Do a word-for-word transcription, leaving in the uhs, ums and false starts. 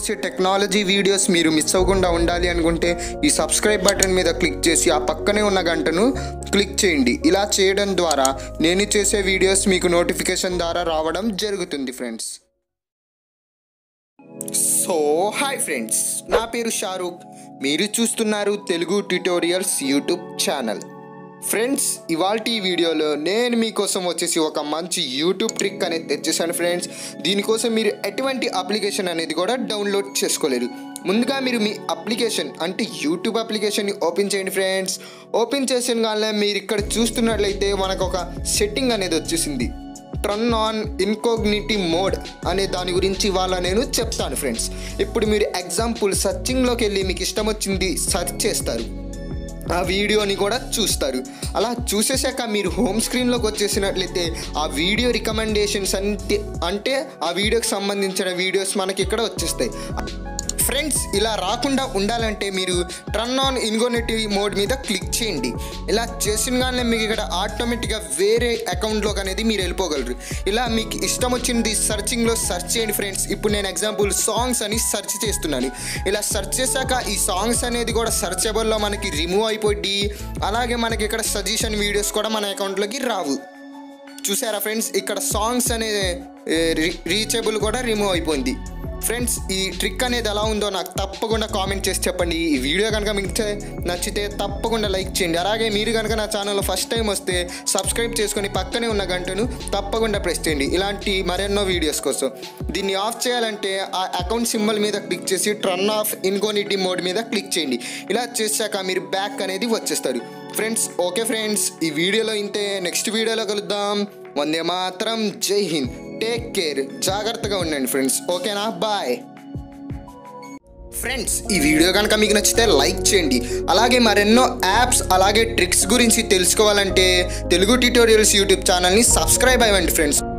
చేసే technology videos మీరు miss అవ్వకుండా ఉండాలి అనుకుంటే ఈ సబ్స్క్రైబ్ బటన్ మీద క్లిక్ చేసి ఆ పక్కనే ఉన్న గంటను క్లిక్ చేయండి. ఇలా చేయడం ద్వారా నేను చేసే వీడియోస్ మీకు నోటిఫికేషన్ ద్వారా రావడం జరుగుతుంది ఫ్రెండ్స్. సో హాయ్ ఫ్రెండ్స్, నా పేరు షారూక్. మీరు చూస్తున్నారు Telugu tutorials YouTube channel. Friends, ఇవాల్టి ఈ వీడియోలో నేను మీకోసం వచ్చేసి ఒక మంచి యూట్యూబ్ ట్రిక్ అనేది తెచ్చేసాను ఫ్రెండ్స్. దీనికోసం మీరు ఎటువంటి అప్లికేషన్ అనేది కూడా డౌన్లోడ్ చేసుకోలేరు. ముందుగా మీరు మీ అప్లికేషన్ అంటే యూట్యూబ్ అప్లికేషన్ని ఓపెన్ చేయండి ఫ్రెండ్స్. ఓపెన్ చేసిన కానీ మీరు ఇక్కడ చూస్తున్నట్లయితే మనకు ఒక సెట్టింగ్ అనేది వచ్చేసింది. టర్న్ ఆన్ ఇన్కోగ్నిటీ మోడ్ అనే దాని గురించి ఇవాళ నేను చెప్తాను ఫ్రెండ్స్. ఇప్పుడు మీరు ఎగ్జాంపుల్ సర్చింగ్లోకి వెళ్ళి మీకు ఇష్టం వచ్చింది సెర్చ్ చేస్తారు, ఆ వీడియోని కూడా చూస్తారు. అలా చూసేసాక మీరు హోమ్ స్క్రీన్లోకి వచ్చేసినట్లయితే ఆ వీడియో రికమెండేషన్స్ అంటే అంటే ఆ వీడియోకి సంబంధించిన వీడియోస్ మనకి ఇక్కడ వచ్చేస్తాయి ఫ్రెండ్స్. ఇలా రాకుండా ఉండాలంటే మీరు టర్న్ ఆన్ ఇన్కోగ్నిటీ మోడ్ మీద క్లిక్ చేయండి. ఇలా చేసిన కానీ మీకు ఇక్కడ ఆటోమేటిక్గా వేరే అకౌంట్లోకి అనేది మీరు వెళ్ళిపోగలరు. ఇలా మీకు ఇష్టం వచ్చింది సర్చింగ్లో సెర్చ్ చేయండి ఫ్రెండ్స్. ఇప్పుడు నేను ఎగ్జాంపుల్ సాంగ్స్ అని సెర్చ్ చేస్తున్నాను. ఇలా సెర్చ్ చేశాక ఈ సాంగ్స్ అనేది కూడా సర్చబుల్లో మనకి రిమూవ్ అయిపోయి, అలాగే మనకి ఇక్కడ సజెషన్ వీడియోస్ కూడా మన అకౌంట్లోకి రావు. చూసారా ఫ్రెండ్స్, ఇక్కడ సాంగ్స్ అనే రీచబుల్ కూడా రిమూవ్ అయిపోయింది. ఫ్రెండ్స్, ఈ ట్రిక్ అనేది ఎలా ఉందో నాకు తప్పకుండా కామెంట్ చేసి చెప్పండి. ఈ వీడియో కనుక మీకు నచ్చితే తప్పకుండా లైక్ చేయండి. అలాగే మీరు కనుక నా ఛానల్లో ఫస్ట్ టైం వస్తే సబ్స్క్రైబ్ చేసుకొని పక్కనే ఉన్న గంటను తప్పకుండా ప్రెస్ చేయండి ఇలాంటి మరెన్నో వీడియోస్ కోసం. దీన్ని ఆఫ్ చేయాలంటే ఆ అకౌంట్ సింబల్ మీద క్లిక్ చేసి టర్న్ ఆఫ్ ఇన్కోగ్నిటీ మోడ్ మీద క్లిక్ చేయండి. ఇలా చేశాక మీరు బ్యాక్ అనేది వచ్చేస్తారు ఫ్రెండ్స్. ఓకే ఫ్రెండ్స్, ఈ వీడియోలో ఇంతే. నెక్స్ట్ వీడియోలో కలుద్దాం. వందే మాత్రం, జై హింద్, టేక్ కేర్, జాగ్రత్తగా ఉండండి ఫ్రెండ్స్. ఓకేనా, బాయ్ ఫ్రెండ్స్. ఈ వీడియో కనుక మీకు నచ్చితే లైక్ చేయండి. అలాగే మరెన్నో యాప్స్ అలాగే ట్రిక్స్ గురించి తెలుసుకోవాలంటే తెలుగు ట్యూటోరియల్స్ యూట్యూబ్ ఛానల్ని సబ్స్క్రైబ్ అవ్వండి ఫ్రెండ్స్.